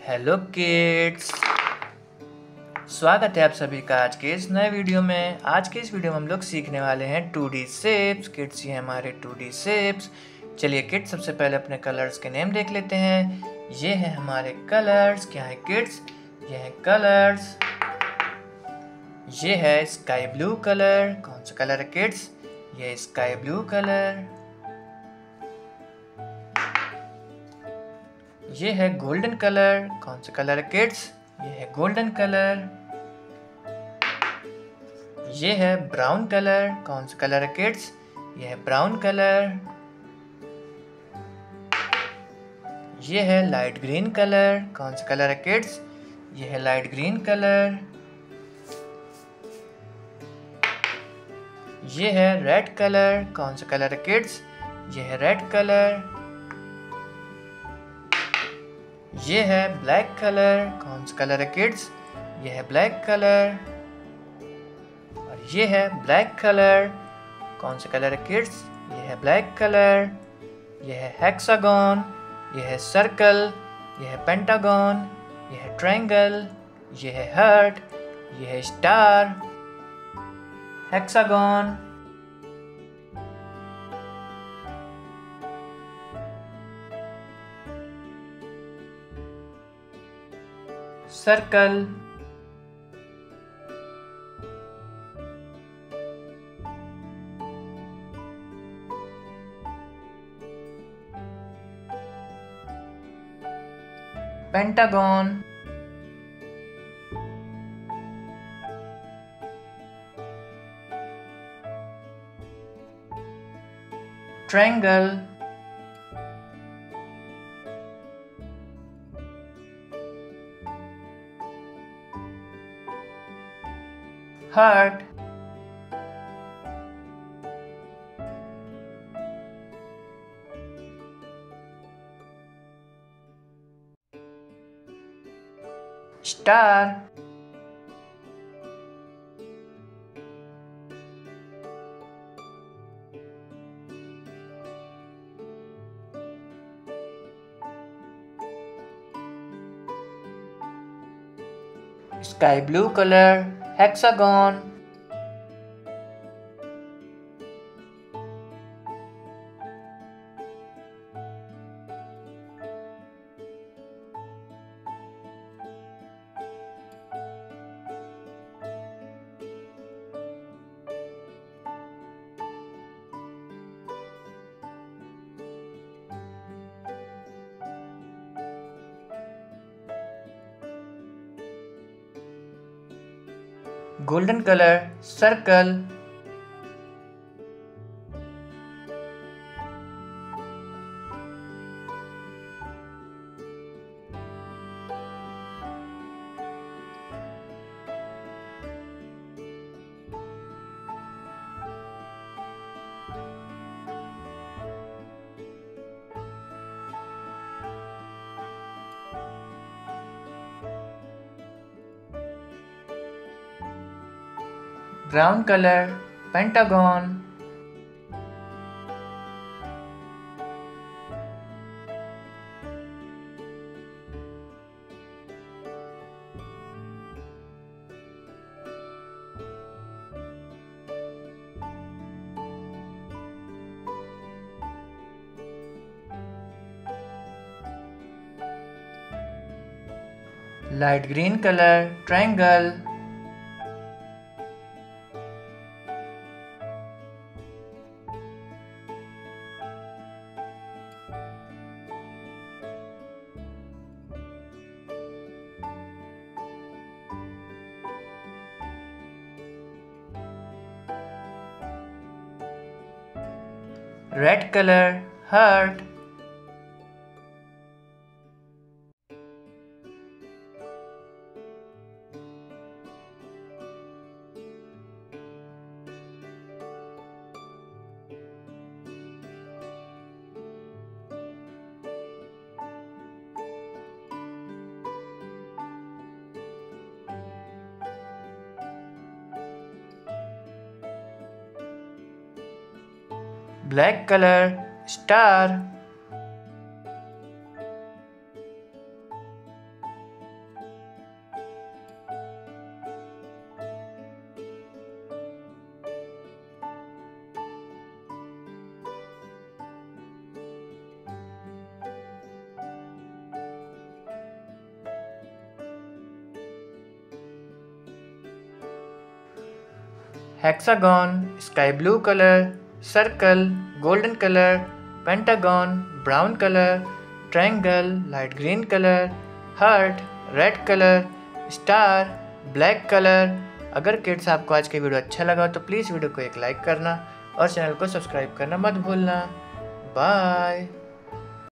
Hello kids, स्वागत है आप सभी का आज के इस नए वीडियो में। आज के इस वीडियो में हम लोग सीखने वाले हैं 2D शेप्स। किड्स, ये हमारे 2D शेप्स। चलिए किड्स, सबसे पहले अपने कलर्स के नेम देख लेते हैं। ये है हमारे कलर्स। क्या है किड्स? ये है कलर्स। ये है स्काई ब्लू कलर। कौन सा कलर है किड्स? ये स्काई ब्लू कलर। ये है गोल्डन कलर। कौन सा कलर है किड्स? ये है गोल्डन कलर। ये है ब्राउन कलर। कौन सा कलर है किड्स? ये है ब्राउन कलर। ये है लाइट ग्रीन कलर। कौन सा कलर है किड्स? ये है लाइट ग्रीन कलर। ये है रेड कलर। कौन सा कलर है किड्स? ये है रेड कलर। ये है ब्लैक कलर। कौन सा कलर है किड्स? ये है ब्लैक कलर। और ये है ब्लैक कलर। कौन सा कलर है किड्स? ये है ब्लैक कलर। ये है हेक्सागन। ये है सर्कल। ये है पेंटागन। ये है ट्रायंगल। ये है हार्ट। ये है star. Hexagon, circle, pentagon, triangle, heart, star, sky blue colour, hexagon, golden colour, circle, brown colour, pentagon, light green colour, triangle, red colour, heart, black colour, star, hexagon, sky blue colour, circle golden colour, pentagon brown colour, triangle light green colour, heart red colour, star black colour. अगर kids आपको आज की video अच्छा लगा तो please video को एक like करना और चैनल को सब्सक्राइब करना मत भूलना। बाय।